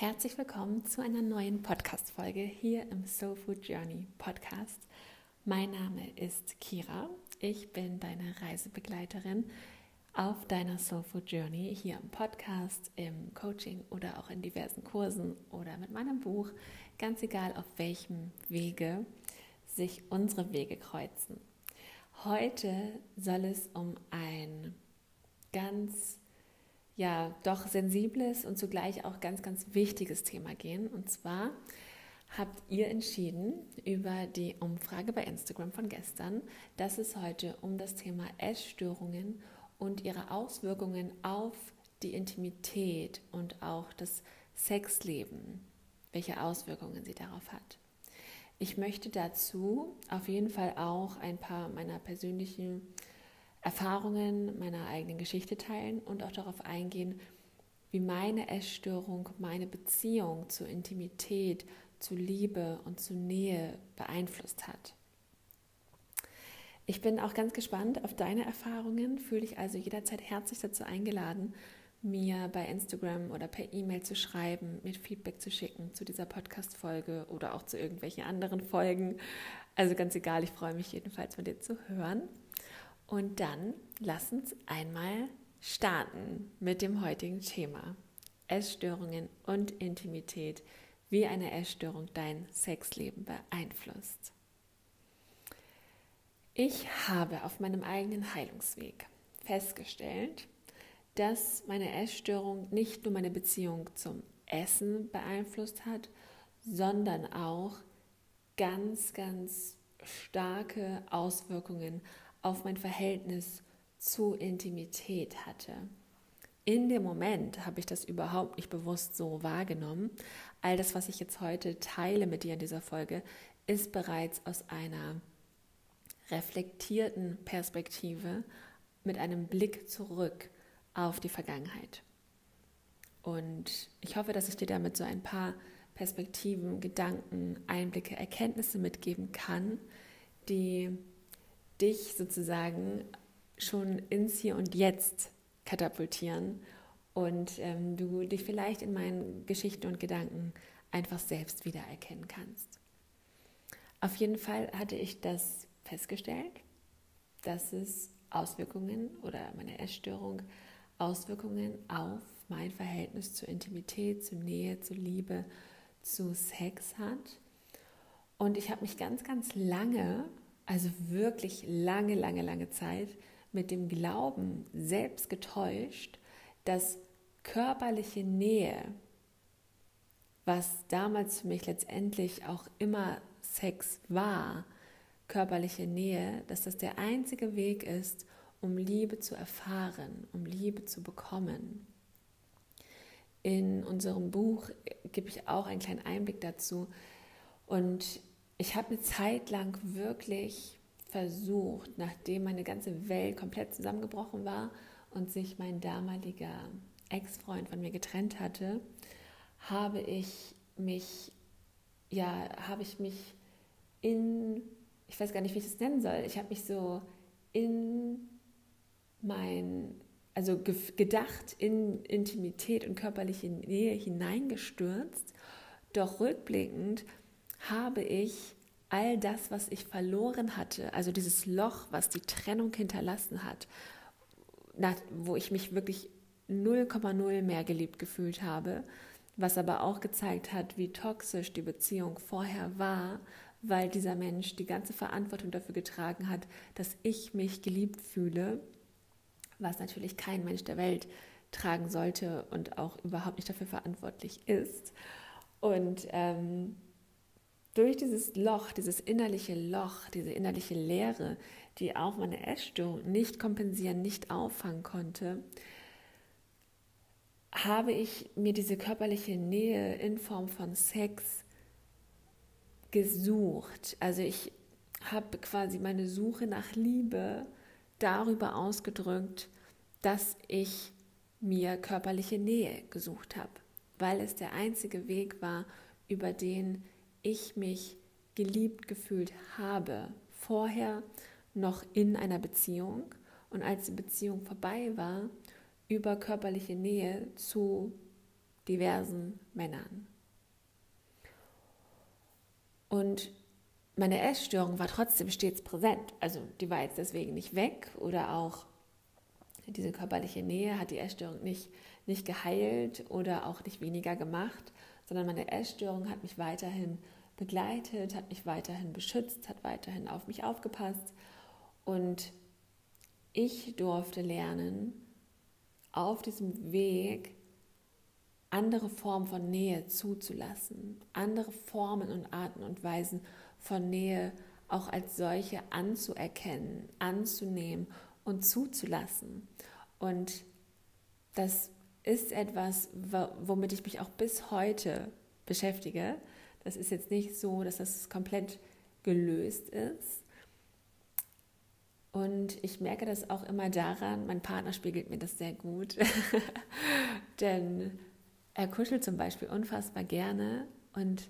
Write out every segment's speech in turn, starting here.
Herzlich willkommen zu einer neuen Podcast-Folge hier im Soul Food Journey Podcast. Mein Name ist Kira. Ich bin deine Reisebegleiterin auf deiner Soul Food Journey hier im Podcast, im Coaching oder auch in diversen Kursen oder mit meinem Buch. Ganz egal, auf welchem Wege sich unsere Wege kreuzen. Heute soll es um ein ganz doch sensibles und zugleich auch ganz, ganz wichtiges Thema gehen. Und zwar habt ihr entschieden über die Umfrage bei Instagram von gestern, dass es heute um das Thema Essstörungen und ihre Auswirkungen auf die Intimität und auch das Sexleben, welche Auswirkungen sie darauf hat. Ich möchte dazu auf jeden Fall auch ein paar meiner persönlichen Erfahrungen meiner eigenen Geschichte teilen und auch darauf eingehen, wie meine Essstörung meine Beziehung zur Intimität, zu Liebe und zu Nähe beeinflusst hat. Ich bin auch ganz gespannt auf deine Erfahrungen, fühle dich also jederzeit herzlich dazu eingeladen, mir bei Instagram oder per E-Mail zu schreiben, mir Feedback zu schicken zu dieser Podcast-Folge oder auch zu irgendwelchen anderen Folgen. Also ganz egal, ich freue mich jedenfalls von dir zu hören. Und dann lass uns einmal starten mit dem heutigen Thema. Essstörungen und Intimität, wie eine Essstörung dein Sexleben beeinflusst. Ich habe auf meinem eigenen Heilungsweg festgestellt, dass meine Essstörung nicht nur meine Beziehung zum Essen beeinflusst hat, sondern auch ganz, ganz starke Auswirkungen auf mein Verhältnis zu Intimität hatte. In dem Moment habe ich das überhaupt nicht bewusst so wahrgenommen. All das, was ich jetzt heute teile mit dir in dieser Folge, ist bereits aus einer reflektierten Perspektive mit einem Blick zurück auf die Vergangenheit. Und ich hoffe, dass ich dir damit so ein paar Perspektiven, Gedanken, Einblicke, Erkenntnisse mitgeben kann, die dich sozusagen schon ins Hier und Jetzt katapultieren und du dich vielleicht in meinen Geschichten und Gedanken einfach selbst wiedererkennen kannst. Auf jeden Fall hatte ich das festgestellt, dass es Auswirkungen oder meine Essstörung Auswirkungen auf mein Verhältnis zur Intimität, zur Nähe, zur Liebe, zu Sex hat. Und ich habe mich ganz, ganz lange, also wirklich lange Zeit mit dem Glauben selbst getäuscht, dass körperliche Nähe, was damals für mich letztendlich auch immer Sex war, körperliche Nähe, dass das der einzige Weg ist, um Liebe zu erfahren, um Liebe zu bekommen. In unserem Buch gebe ich auch einen kleinen Einblick dazu und ich habe eine Zeit lang wirklich versucht, nachdem meine ganze Welt komplett zusammengebrochen war und sich mein damaliger Ex-Freund von mir getrennt hatte, habe ich mich ich weiß gar nicht, wie ich das nennen soll, ich habe mich so gedacht in Intimität und körperliche Nähe hineingestürzt, doch rückblickend habe ich all das, was ich verloren hatte, also dieses Loch, was die Trennung hinterlassen hat, wo ich mich wirklich 0,0 mehr geliebt gefühlt habe, was aber auch gezeigt hat, wie toxisch die Beziehung vorher war, weil dieser Mensch die ganze Verantwortung dafür getragen hat, dass ich mich geliebt fühle, was natürlich kein Mensch der Welt tragen sollte und auch überhaupt nicht dafür verantwortlich ist. Und durch dieses Loch, dieses innerliche Loch, diese innerliche Leere, die auch meine Essstörung nicht kompensieren, nicht auffangen konnte, habe ich mir diese körperliche Nähe in Form von Sex gesucht. Also ich habe quasi meine Suche nach Liebe darüber ausgedrückt, dass ich mir körperliche Nähe gesucht habe, weil es der einzige Weg war, über den ich mich geliebt gefühlt habe, vorher noch in einer Beziehung und als die Beziehung vorbei war, über körperliche Nähe zu diversen Männern. Und meine Essstörung war trotzdem stets präsent. Also die war jetzt deswegen nicht weg oder auch diese körperliche Nähe hat die Essstörung nicht geheilt oder auch nicht weniger gemacht, sondern meine Essstörung hat mich weiterhin begleitet, hat mich weiterhin beschützt, hat weiterhin auf mich aufgepasst. Und ich durfte lernen, auf diesem Weg andere Formen von Nähe zuzulassen, andere Formen und Arten und Weisen von Nähe auch als solche anzuerkennen, anzunehmen und zuzulassen. Und das ist etwas, womit ich mich auch bis heute beschäftige. Das ist jetzt nicht so, dass das komplett gelöst ist. Und ich merke das auch immer daran, mein Partner spiegelt mir das sehr gut, denn er kuschelt zum Beispiel unfassbar gerne und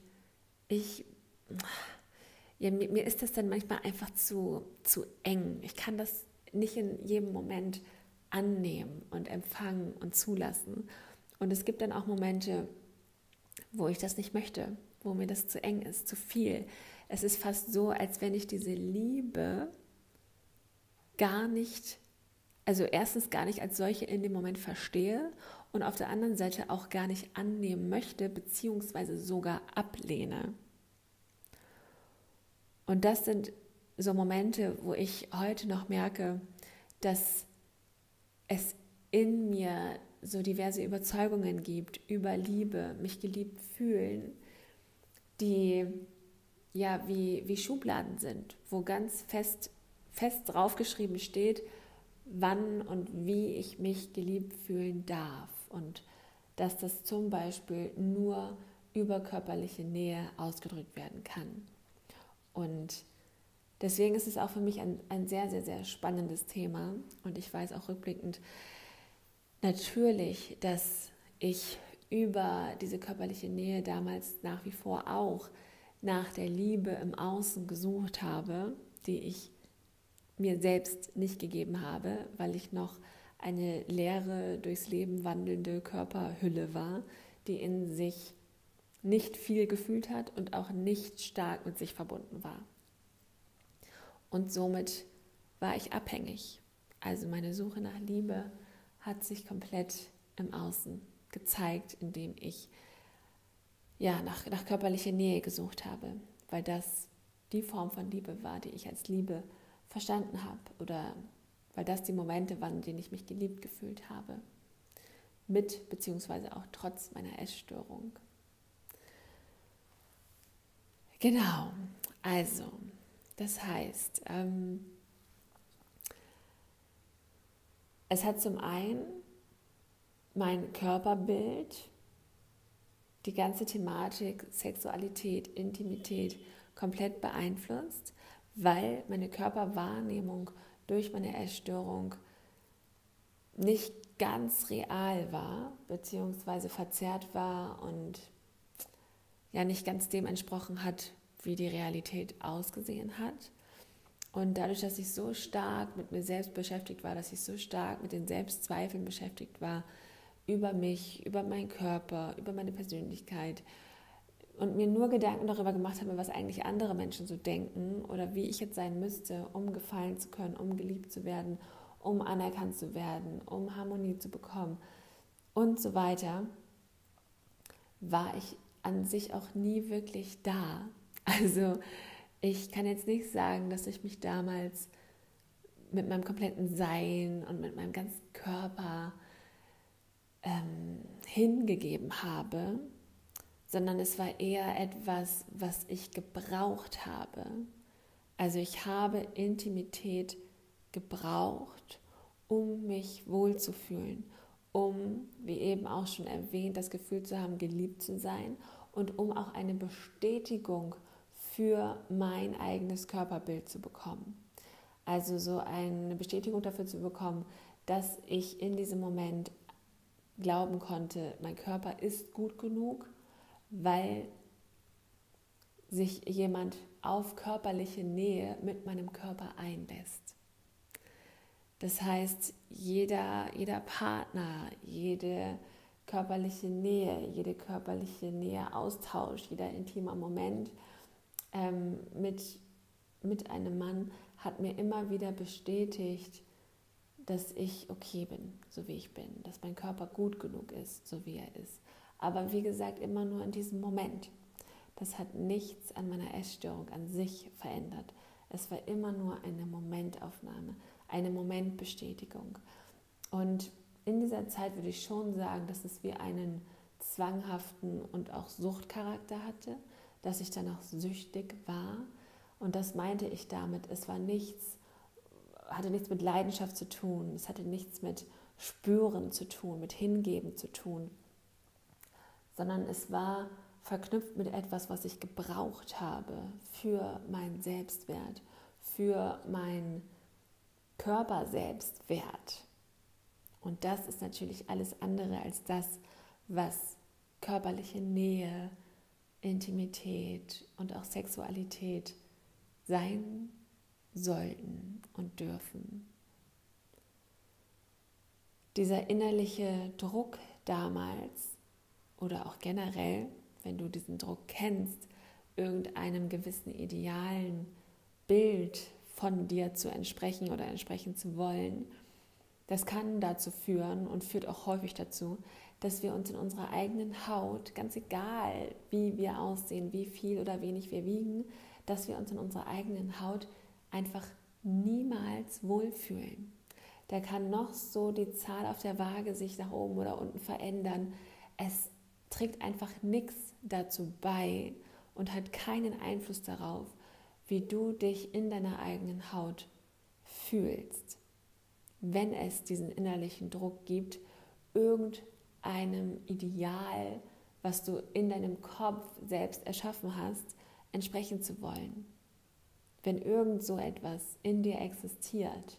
mir ist das dann manchmal einfach zu eng. Ich kann das nicht in jedem Moment annehmen und empfangen und zulassen. Und es gibt dann auch Momente, wo ich das nicht möchte, wo mir das zu eng ist, zu viel. Es ist fast so, als wenn ich diese Liebe gar nicht, also erstens gar nicht als solche in dem Moment verstehe und auf der anderen Seite auch gar nicht annehmen möchte, beziehungsweise sogar ablehne. Und das sind so Momente, wo ich heute noch merke, dass es in mir so diverse Überzeugungen gibt über Liebe, mich geliebt fühlen, die ja wie Schubladen sind, wo ganz fest draufgeschrieben steht, wann und wie ich mich geliebt fühlen darf und dass das zum Beispiel nur über körperliche Nähe ausgedrückt werden kann. Und deswegen ist es auch für mich ein sehr, sehr, sehr spannendes Thema und ich weiß auch rückblickend natürlich, dass ich über diese körperliche Nähe damals nach wie vor auch nach der Liebe im Außen gesucht habe, die ich mir selbst nicht gegeben habe, weil ich noch eine leere, durchs Leben wandelnde Körperhülle war, die in sich nicht viel gefühlt hat und auch nicht stark mit sich verbunden war. Und somit war ich abhängig. Also meine Suche nach Liebe hat sich komplett im Außen gezeigt, indem ich nach körperlicher Nähe gesucht habe, weil das die Form von Liebe war, die ich als Liebe verstanden habe oder weil das die Momente waren, in denen ich mich geliebt gefühlt habe. Mit beziehungsweise auch trotz meiner Essstörung. Genau, also das heißt, es hat zum einen mein Körperbild, die ganze Thematik, Sexualität, Intimität komplett beeinflusst, weil meine Körperwahrnehmung durch meine Essstörung nicht ganz real war, beziehungsweise verzerrt war und ja nicht ganz dem entsprochen hat, wie die Realität ausgesehen hat. Und dadurch, dass ich so stark mit mir selbst beschäftigt war, dass ich so stark mit den Selbstzweifeln beschäftigt war, über mich, über meinen Körper, über meine Persönlichkeit und mir nur Gedanken darüber gemacht habe, was eigentlich andere Menschen so denken oder wie ich jetzt sein müsste, um gefallen zu können, um geliebt zu werden, um anerkannt zu werden, um Harmonie zu bekommen und so weiter, war ich an sich auch nie wirklich da. Also ich kann jetzt nicht sagen, dass ich mich damals mit meinem kompletten Sein und mit meinem ganzen Körper hingegeben habe, sondern es war eher etwas, was ich gebraucht habe. Also ich habe Intimität gebraucht, um mich wohlzufühlen, um, wie eben auch schon erwähnt, das Gefühl zu haben, geliebt zu sein und um auch eine Bestätigung für mein eigenes Körperbild zu bekommen. Also so eine Bestätigung dafür zu bekommen, dass ich in diesem Moment glauben konnte, mein Körper ist gut genug, weil sich jemand auf körperliche Nähe mit meinem Körper einlässt. Das heißt, jeder Partner, jede körperliche Nähe, jede körperliche Nähe, Austausch, jeder intimer Moment mit einem Mann hat mir immer wieder bestätigt, dass ich okay bin, so wie ich bin, dass mein Körper gut genug ist, so wie er ist. Aber wie gesagt, immer nur in diesem Moment. Das hat nichts an meiner Essstörung an sich verändert. Es war immer nur eine Momentaufnahme, eine Momentbestätigung. Und in dieser Zeit würde ich schon sagen, dass es wie einen zwanghaften und auch Suchtcharakter hatte, dass ich dann auch süchtig war. Und das meinte ich damit, es war hatte nichts mit Leidenschaft zu tun, es hatte nichts mit Spüren zu tun, mit Hingeben zu tun, sondern es war verknüpft mit etwas, was ich gebraucht habe für meinen Selbstwert, für meinen Körperselbstwert. Und das ist natürlich alles andere als das, was körperliche Nähe, Intimität und auch Sexualität sein sollten und dürfen. Dieser innerliche Druck damals oder auch generell, wenn du diesen Druck kennst, irgendeinem gewissen idealen Bild von dir zu entsprechen oder entsprechen zu wollen, das kann dazu führen und führt auch häufig dazu, dass wir uns in unserer eigenen Haut, ganz egal wie wir aussehen, wie viel oder wenig wir wiegen, dass wir uns in unserer eigenen Haut einfach niemals wohlfühlen. Da kann noch so die Zahl auf der Waage sich nach oben oder unten verändern. Es trägt einfach nichts dazu bei und hat keinen Einfluss darauf, wie du dich in deiner eigenen Haut fühlst. Wenn es diesen innerlichen Druck gibt, irgendeinem Ideal, was du in deinem Kopf selbst erschaffen hast, entsprechen zu wollen. Wenn irgend so etwas in dir existiert,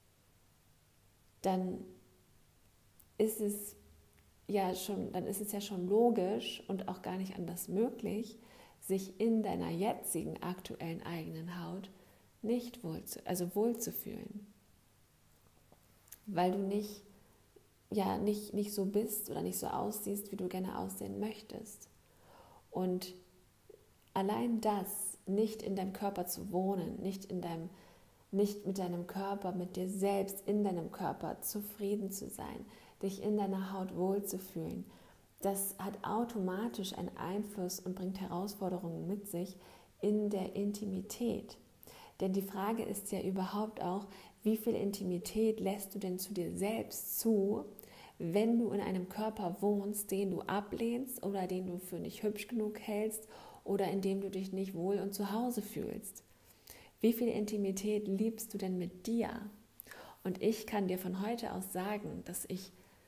dann ist es ja schon logisch und auch gar nicht anders möglich, sich in deiner jetzigen aktuellen eigenen Haut nicht wohlzufühlen. Weil du nicht so bist oder nicht so aussiehst, wie du gerne aussehen möchtest. Und allein das, nicht in deinem Körper zu wohnen, nicht mit deinem Körper, mit dir selbst in deinem Körper zufrieden zu sein, dich in deiner Haut wohlzufühlen, das hat automatisch einen Einfluss und bringt Herausforderungen mit sich in der Intimität. Denn die Frage ist ja überhaupt auch, wie viel Intimität lässt du denn zu dir selbst zu, wenn du in einem Körper wohnst, den du ablehnst oder den du für nicht hübsch genug hältst oder in dem du dich nicht wohl und zu Hause fühlst? Wie viel Intimität liebst du denn mit dir? Und ich kann dir von heute aus sagen, dass ich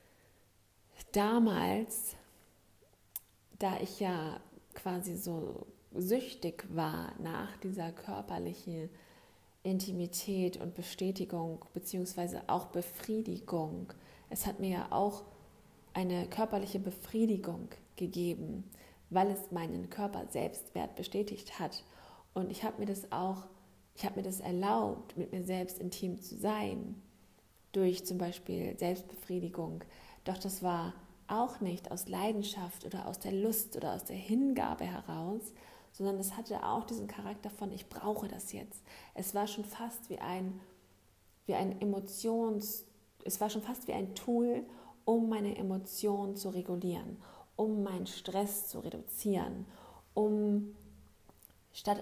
damals, da ich ja quasi so süchtig war nach dieser körperlichen Intimität und Bestätigung beziehungsweise auch Befriedigung. Es hat mir ja auch eine körperliche Befriedigung gegeben, weil es meinen Körper-Selbstwert bestätigt hat. Und ich habe mir das erlaubt, mit mir selbst intim zu sein, durch zum Beispiel Selbstbefriedigung. Doch das war auch nicht aus Leidenschaft oder aus der Lust oder aus der Hingabe heraus, sondern es hatte auch diesen Charakter von, ich brauche das jetzt. Es war schon fast wie ein Tool, um meine Emotionen zu regulieren, um meinen Stress zu reduzieren, um statt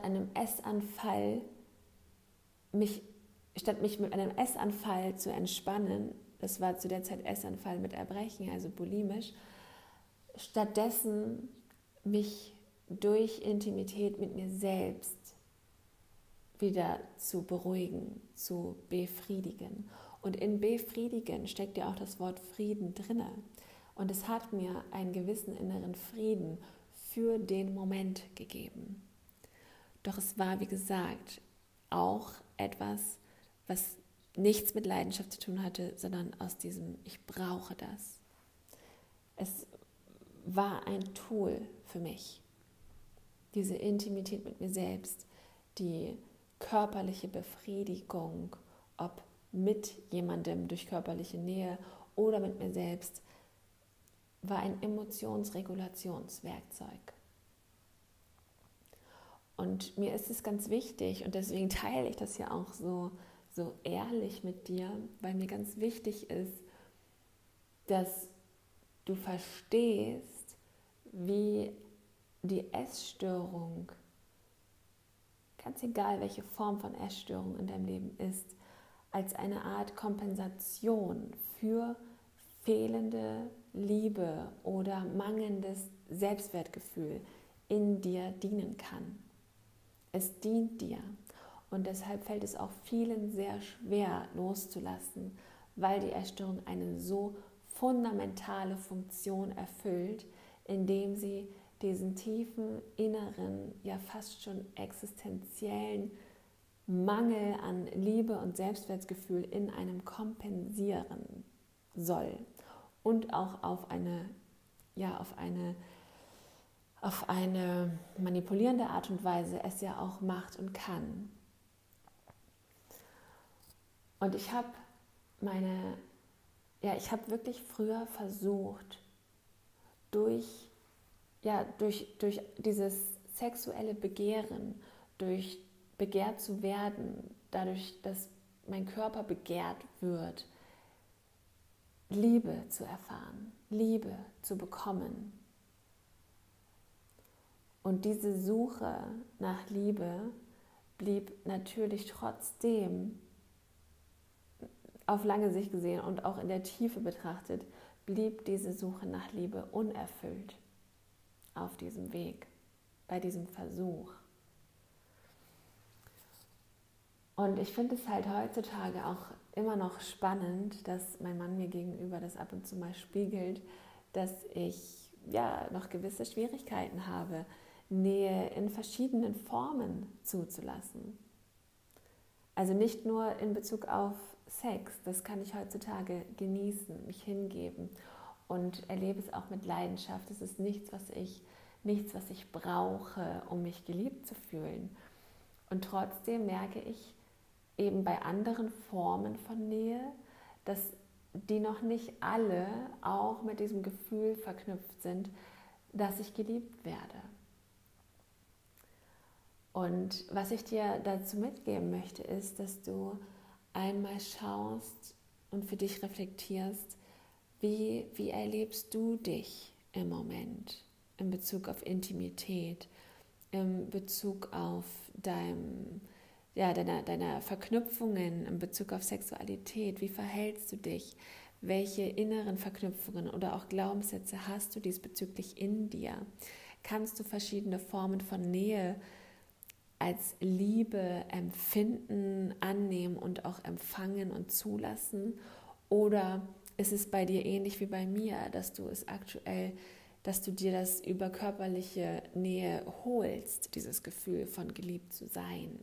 mich mit einem Essanfall zu entspannen, das war zu der Zeit Essanfall mit Erbrechen, also bulimisch, stattdessen mich durch Intimität mit mir selbst wieder zu beruhigen, zu befriedigen. Und in befriedigen steckt ja auch das Wort Frieden drinne. Und es hat mir einen gewissen inneren Frieden für den Moment gegeben. Doch es war, wie gesagt, auch etwas, was nichts mit Leidenschaft zu tun hatte, sondern aus diesem Ich brauche das. Es war ein Tool für mich. Diese Intimität mit mir selbst, die körperliche Befriedigung, ob mit jemandem durch körperliche Nähe oder mit mir selbst, war ein Emotionsregulationswerkzeug. Und mir ist es ganz wichtig, und deswegen teile ich das ja auch so ehrlich mit dir, weil mir ganz wichtig ist, dass du verstehst, wie die Essstörung, ganz egal welche Form von Essstörung in deinem Leben ist, als eine Art Kompensation für fehlende Liebe oder mangelndes Selbstwertgefühl in dir dienen kann. Es dient dir und deshalb fällt es auch vielen sehr schwer loszulassen, weil die Essstörung eine so fundamentale Funktion erfüllt, indem sie diesen tiefen, inneren, ja fast schon existenziellen Mangel an Liebe und Selbstwertgefühl in einem kompensieren soll und auch auf eine manipulierende Art und Weise es ja auch macht und kann. Und ich habe wirklich früher versucht, durch dieses sexuelle Begehren, durch begehrt zu werden, dadurch, dass mein Körper begehrt wird, Liebe zu erfahren, Liebe zu bekommen. Und diese Suche nach Liebe blieb natürlich trotzdem, auf lange Sicht gesehen und auch in der Tiefe betrachtet, blieb diese Suche nach Liebe unerfüllt auf diesem Weg, bei diesem Versuch. Und ich finde es halt heutzutage auch immer noch spannend, dass mein Mann mir gegenüber das ab und zu mal spiegelt, dass ich noch gewisse Schwierigkeiten habe, Nähe in verschiedenen Formen zuzulassen. Also nicht nur in Bezug auf Sex, das kann ich heutzutage genießen, mich hingeben und erlebe es auch mit Leidenschaft. Es ist nichts, was ich brauche, um mich geliebt zu fühlen. Und trotzdem merke ich eben bei anderen Formen von Nähe, dass die noch nicht alle auch mit diesem Gefühl verknüpft sind, dass ich geliebt werde. Und was ich dir dazu mitgeben möchte, ist, dass du einmal schaust und für dich reflektierst, wie erlebst du dich im Moment in Bezug auf Intimität, in Bezug auf deiner Verknüpfungen, in Bezug auf Sexualität, wie verhältst du dich, welche inneren Verknüpfungen oder auch Glaubenssätze hast du diesbezüglich in dir? Kannst du verschiedene Formen von Nähe als Liebe empfinden, annehmen und auch empfangen und zulassen? Oder ist es bei dir ähnlich wie bei mir, dass du dir das über körperliche Nähe holst, dieses Gefühl von geliebt zu sein?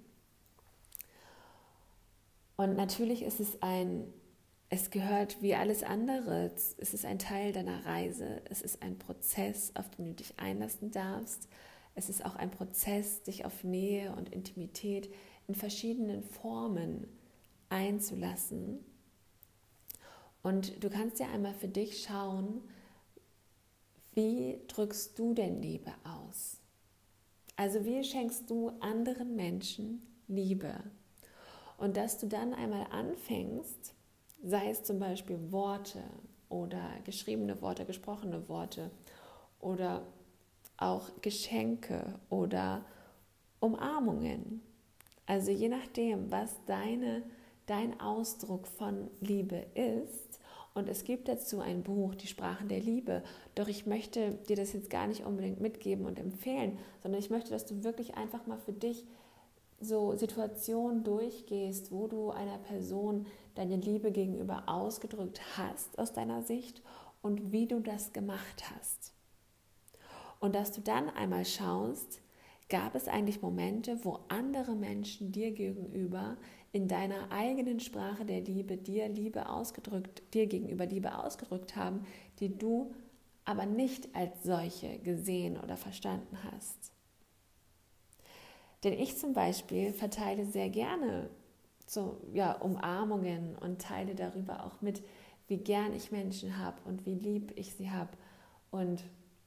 Und natürlich ist es gehört wie alles andere, es ist ein Teil deiner Reise, es ist ein Prozess, auf den du dich einlassen darfst. Es ist auch ein Prozess, dich auf Nähe und Intimität in verschiedenen Formen einzulassen. Und du kannst ja einmal für dich schauen, wie drückst du denn Liebe aus? Also wie schenkst du anderen Menschen Liebe? Und dass du dann einmal anfängst, sei es zum Beispiel Worte oder geschriebene Worte, gesprochene Worte oder auch Geschenke oder Umarmungen. Also je nachdem, was dein Ausdruck von Liebe ist. Und es gibt dazu ein Buch, Die Sprachen der Liebe. Doch ich möchte dir das jetzt gar nicht unbedingt mitgeben und empfehlen, sondern ich möchte, dass du wirklich einfach mal für dich so Situationen durchgehst, wo du einer Person deine Liebe gegenüber ausgedrückt hast aus deiner Sicht und wie du das gemacht hast. Und dass du dann einmal schaust, gab es eigentlich Momente, wo andere Menschen dir gegenüber in deiner eigenen Sprache der Liebe dir gegenüber Liebe ausgedrückt haben, die du aber nicht als solche gesehen oder verstanden hast. Denn ich zum Beispiel verteile sehr gerne Umarmungen und teile darüber auch mit, wie gern ich Menschen habe und wie lieb ich sie habe Und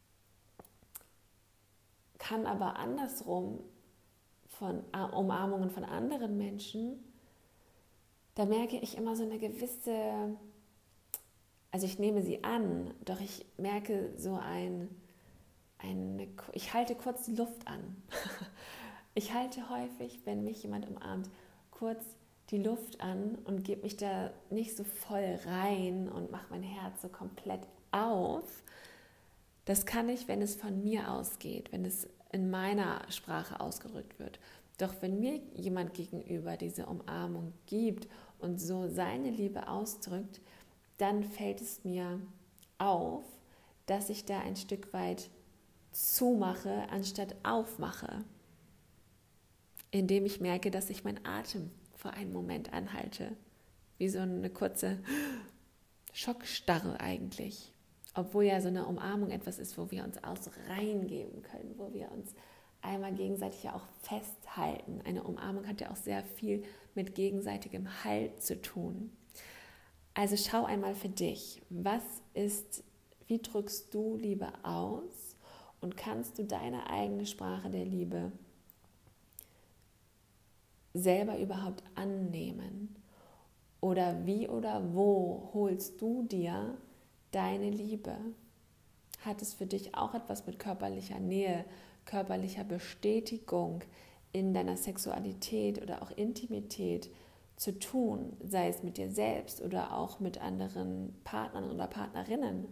kann aber andersrum von Umarmungen von anderen Menschen, da merke ich immer so eine gewisse, also ich nehme sie an, doch ich merke so ich halte kurz die Luft an. Ich halte häufig, wenn mich jemand umarmt, kurz die Luft an und gebe mich da nicht so voll rein und mache mein Herz so komplett auf. Das kann ich, wenn es von mir ausgeht, wenn es in meiner Sprache ausgedrückt wird. Doch wenn mir jemand gegenüber diese Umarmung gibt und so seine Liebe ausdrückt, dann fällt es mir auf, dass ich da ein Stück weit zumache, anstatt aufmache, indem ich merke, dass ich meinen Atem für einen Moment anhalte, wie so eine kurze Schockstarre eigentlich, obwohl ja so eine Umarmung etwas ist, wo wir uns auch so reingeben können, wo wir uns einmal gegenseitig ja auch festhalten. Eine Umarmung hat ja auch sehr viel mit gegenseitigem Halt zu tun. Also schau einmal für dich, wie drückst du Liebe aus? Und kannst du deine eigene Sprache der Liebe selber überhaupt annehmen? Oder wie oder wo holst du dir deine Liebe? Hat es für dich auch etwas mit körperlicher Nähe, körperlicher Bestätigung in deiner Sexualität oder auch Intimität zu tun, sei es mit dir selbst oder auch mit anderen Partnern oder Partnerinnen?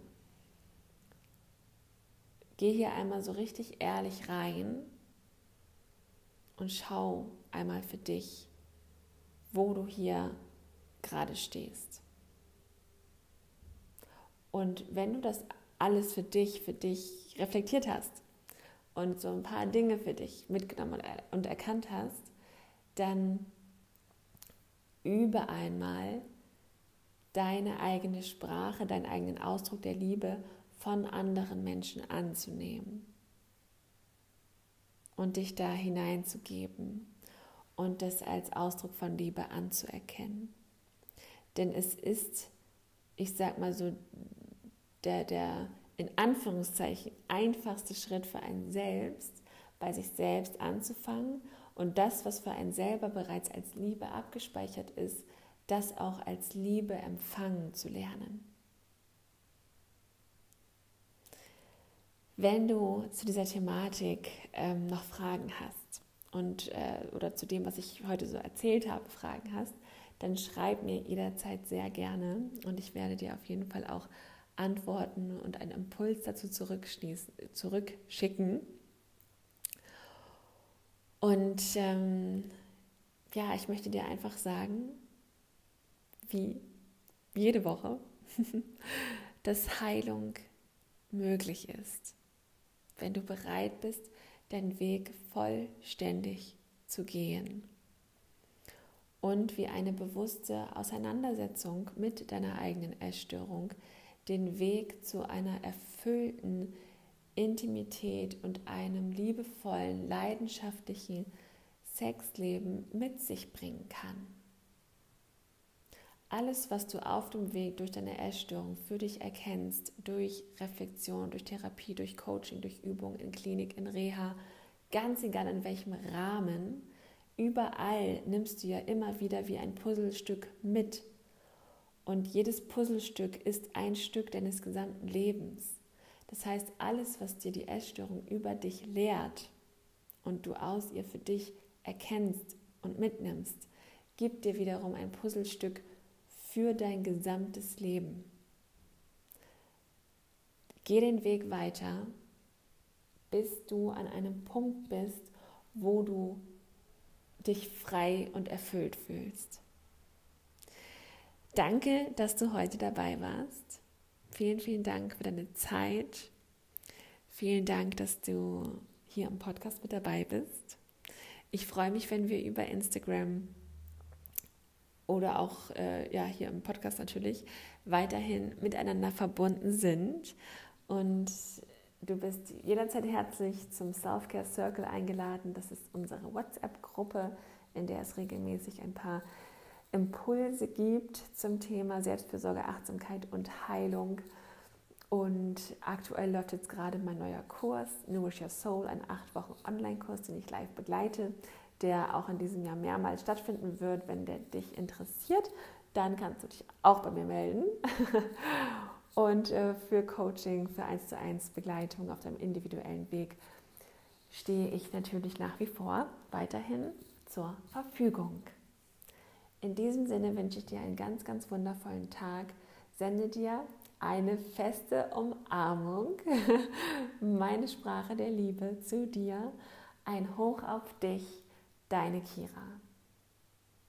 Geh hier einmal so richtig ehrlich rein und schau einmal für dich, wo du hier gerade stehst. Und wenn du das alles für dich reflektiert hast und so ein paar Dinge für dich mitgenommen und erkannt hast, dann übe einmal deine eigene Sprache, deinen eigenen Ausdruck der Liebe von anderen Menschen anzunehmen und dich da hineinzugeben und das als Ausdruck von Liebe anzuerkennen. Denn es ist, ich sag mal so, der in Anführungszeichen einfachste Schritt für einen selbst, bei sich selbst anzufangen und das, was für einen selber bereits als Liebe abgespeichert ist, das auch als Liebe empfangen zu lernen. Wenn du zu dieser Thematik noch Fragen hast oder zu dem, was ich heute so erzählt habe, Fragen hast, dann schreib mir jederzeit sehr gerne und ich werde dir auf jeden Fall auch Antworten und einen Impuls dazu zurückschicken. Und ich möchte dir einfach sagen, wie jede Woche, dass Heilung möglich ist, wenn du bereit bist, deinen Weg vollständig zu gehen. Und wie eine bewusste Auseinandersetzung mit deiner eigenen Essstörung den Weg zu einer erfüllten Intimität und einem liebevollen, leidenschaftlichen Sexleben mit sich bringen kann. Alles, was du auf dem Weg durch deine Essstörung für dich erkennst, durch Reflexion, durch Therapie, durch Coaching, durch Übung in Klinik, in Reha, ganz egal in welchem Rahmen, überall nimmst du ja immer wieder wie ein Puzzlestück mit. Und jedes Puzzlestück ist ein Stück deines gesamten Lebens. Das heißt, alles, was dir die Essstörung über dich lehrt und du aus ihr für dich erkennst und mitnimmst, gibt dir wiederum ein Puzzlestück für dein gesamtes Leben. Geh den Weg weiter, bis du an einem Punkt bist, wo du dich frei und erfüllt fühlst. Danke, dass du heute dabei warst. Vielen, vielen Dank für deine Zeit. Vielen Dank, dass du hier im Podcast mit dabei bist. Ich freue mich, wenn wir über Instagram oder auch hier im Podcast natürlich weiterhin miteinander verbunden sind. Und du bist jederzeit herzlich zum Self-Care Circle eingeladen. Das ist unsere WhatsApp-Gruppe, in der es regelmäßig ein paar Impulse gibt zum Thema Selbstfürsorge, Achtsamkeit und Heilung. Und aktuell läuft jetzt gerade mein neuer Kurs, Nourish Your Soul, ein 8 Wochen Online-Kurs, den ich live begleite, der auch in diesem Jahr mehrmals stattfinden wird. Wenn der dich interessiert, dann kannst du dich auch bei mir melden. Und für Coaching, für 1:1 Begleitung auf deinem individuellen Weg stehe ich natürlich nach wie vor weiterhin zur Verfügung. In diesem Sinne wünsche ich dir einen ganz, ganz wundervollen Tag. Sende dir eine feste Umarmung, meine Sprache der Liebe zu dir. Ein Hoch auf dich, deine Kira.